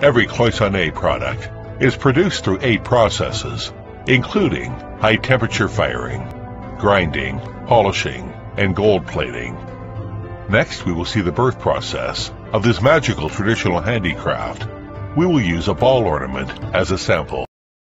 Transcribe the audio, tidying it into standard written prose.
Every cloisonne product is produced through 8 processes, including high-temperature firing, grinding, polishing, and gold plating. Next, we will see the birth process of this magical traditional handicraft. We will use a ball ornament as a sample.